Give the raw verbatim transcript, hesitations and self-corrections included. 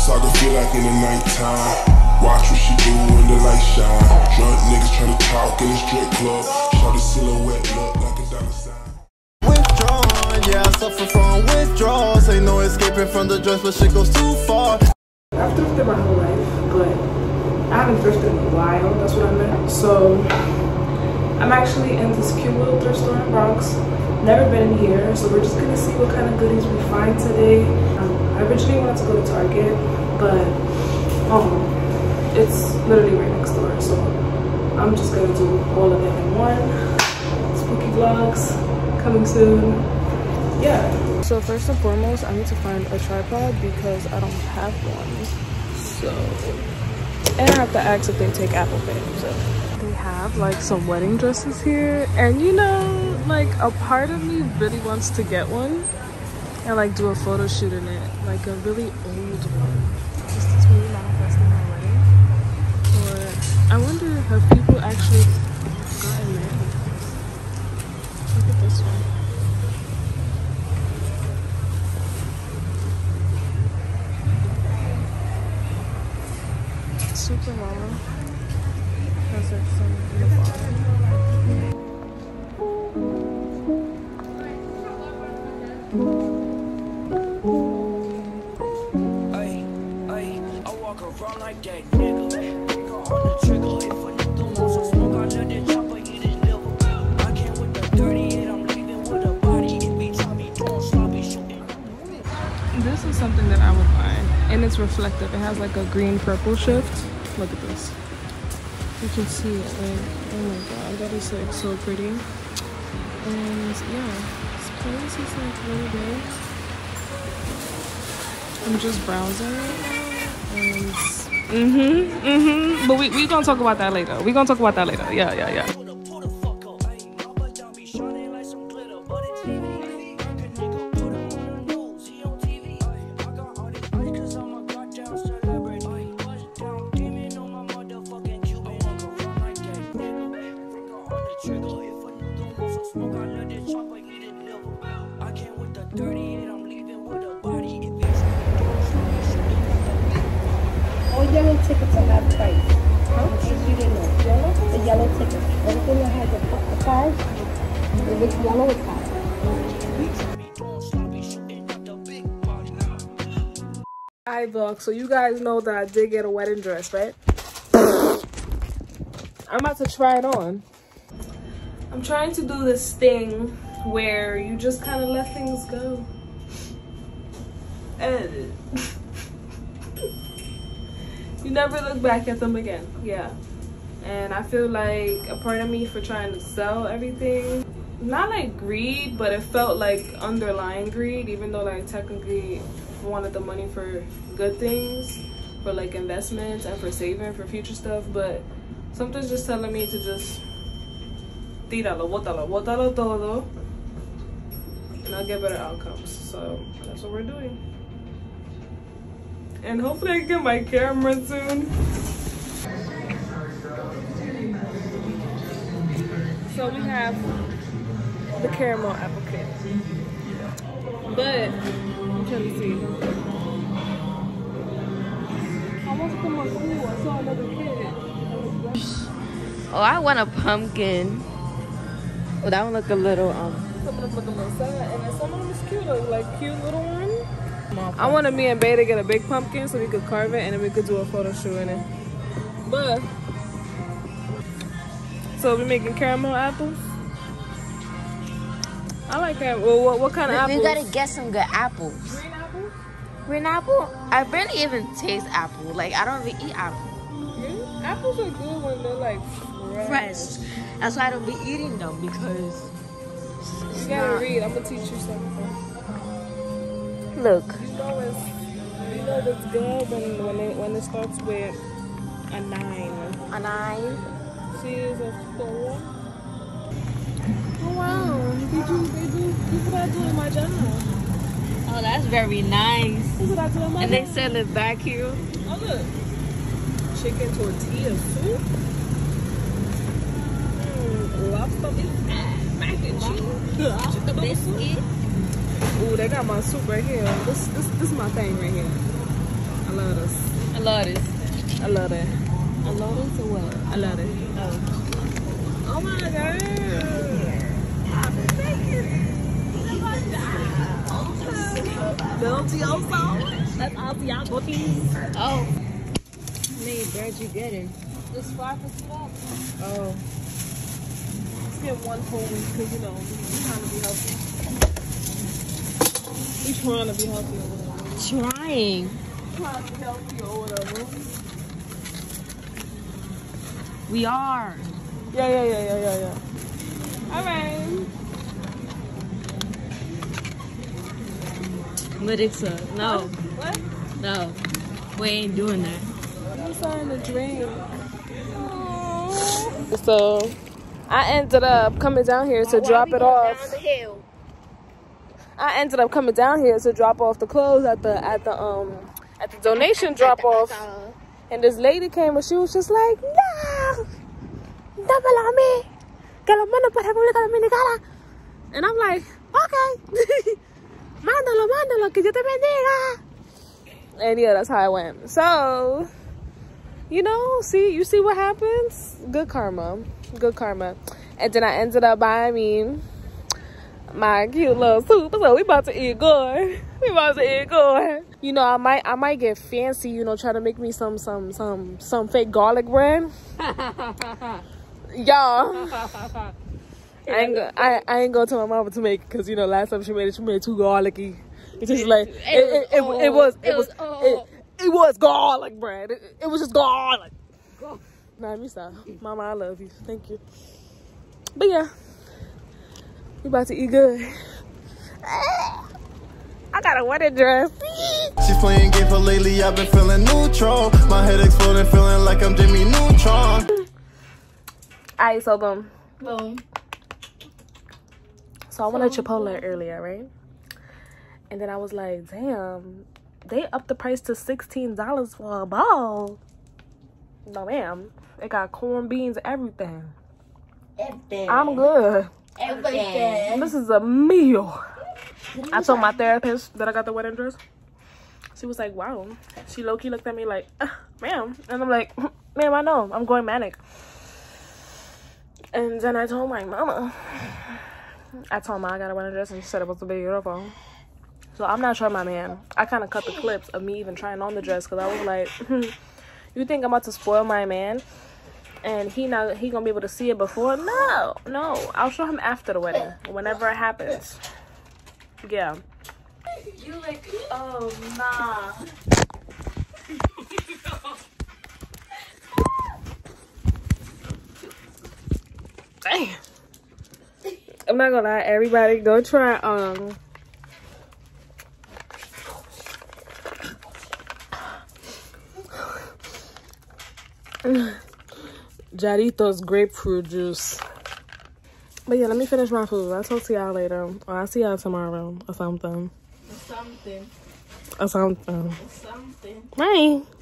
saga feel like in the nighttime. Watch what she do when the light shine. Drunk niggas tryna talk in the strip club. Shawty silhouette look like a dollar sign. Withdrawn, yeah, I suffer from withdrawals. Ain't no escaping from the drugs, but shit goes too far. I've thrifted my whole life, but I haven't thrifted in a while, that's what I meant. So I'm actually in this cute little thrift store in the Bronx. Never been in here, so we're just gonna see what kind of goodies we find today. Um, I originally wanted to go to Target, but um, it's literally right next door, so I'm just gonna do all of them in one. Spooky vlogs coming soon. Yeah. So first and foremost, I need to find a tripod because I don't have one. So, and I have to ask if they take Apple Pay. So they have like some wedding dresses here, and you know, like a part of me really wants to get one and like do a photo shoot in it, like a really old one. Is this me manifesting my wedding? Or I wonder, have people actually gotten married? Look at this one. Super Mama has like some in the bottom. Like that nigga, nigga on the trigger. If a nigga wants some smoke, I let that chopper eat his liver. I came with the thirty-eight, I'm leaving with a body. If he try me doing sloppy shooting. This is something that I would buy, and it's reflective. It has like a green purple shift. Look at this. You can see it. Like, oh my god, that is like so pretty. And yeah, this place is like really big. I'm just browsing right now, and mm-hmm, mm-hmm. But we we gonna talk about that later. We gonna talk about that later. Yeah, yeah, yeah. Yellow tickets are half price. Huh? In case you didn't know. Yellow? The yellow tickets. Everything that has a, a card, if it's yellow, it's half. Alright vlog, so you guys know that I did get a wedding dress, right? I'm about to try it on. I'm trying to do this thing where you just kind of let things go. And you never look back at them again. Yeah. And I feel like a part of me for trying to sell everything, not like greed, but it felt like underlying greed, even though like technically I wanted the money for good things, for like investments and for saving for future stuff, but something's just telling me to just tíralo, bótalo, bótalo todo, and I'll get better outcomes. So that's what we're doing. And hopefully I can get my camera soon. So we have the caramel apple cake. But I'm trying to see. I want to come on. Ooh, I saw another kid. Oh, I want a pumpkin. Oh, that one look a little um. Some of them look a little sad, and then some of them is cute, like, like cute little one. I wanted me and Bay to get a big pumpkin so we could carve it and then we could do a photo shoot in it. But so we're making caramel apples. I like caramel. Well, what, what kind of apples? We gotta get some good apples. Green apple? Green apple? I barely even taste apple. Like I don't really eat apple. Really? Apples are good when they're like fresh. Fresh. That's why I don't be eating them because you gotta not... read. I'm gonna teach you something. Look. You know it's you know it's good when when it when it starts with a nine. A nine. C is a four. Oh wow! They do they do people that do in my job. Oh, that's very nice. This is what I do in my and job. they sell it back here. Oh look, chicken tortillas too. Mm, lobster biscuit, mac and cheese, lobster biscuit. Ooh, they got my soup right here. This this this is my thing right here. I love love this. I love that. I love this or what? I love it. Oh. Oh my god. Little also. That's all y'all bookies. Oh. How many birds you getting? It's five for swap. Oh. Let's get one full week because you know we're trying to be healthy. We're trying to be healthy or whatever. Trying. Trying to be healthy or whatever. We are. Yeah, yeah, yeah, yeah, yeah, yeah. All right. Melissa, no. What? No. We ain't doing that. I'm starting to drink. So, I ended up coming down here to drop it off. Down the hill. I ended up coming down here to drop off the clothes at the at the um at the donation drop off. And this lady came and she was just like, no, dámelo a mí, que lo mando para República Dominicana. And I'm like, okay, mándalo, mándalo, que Dios te bendiga. And yeah, that's how I went. So, you know, see, you see what happens? Good karma, good karma. And then I ended up buying me my cute little soup. So we about to eat good. We about to eat good. You know, I might I might get fancy, you know, try to make me some some some some fake garlic bread. Y'all. I ain't go, I, I ain't gonna tell my mama to make it because you know last time she made it she made it too garlicky. It's just like it it, it, it, it was it was it, it was garlic bread. It, it was just garlic. Nah, let me stop. Mama, I love you. Thank you. But yeah. We about to eat good. I got a wedding dress. She's playing game for lately, I've been feeling neutral. My head exploding, feeling like I'm Jimmy Neutron. Alright, so boom. Boom. So I went to Chipotle earlier, right? And then I was like, damn, they upped the price to sixteen dollars for a bowl. No, ma'am. It got corned beans, everything. Everything. I'm good. Everything. This is a meal. I told my therapist that I got the wedding dress. She was like, wow. She low-key looked at me like, uh, ma'am. And I'm like, ma'am, I know. I'm going manic. And then I told my mama. I told my I got a wedding dress and she said it was a big beautiful. So I'm not sure, my man. I kind of cut the clips of me even trying on the dress because I was like, you think I'm about to spoil my man? And he not he gonna be able to see it before? No, no. I'll show him after the wedding, whenever it happens. Yeah. You like, oh nah. Dang. I'm not gonna lie, everybody go try um Jarritos grapefruit juice. But yeah, let me finish my food. I'll talk to y'all later. Or I'll see y'all tomorrow or something. Something. Or something. Something. Right.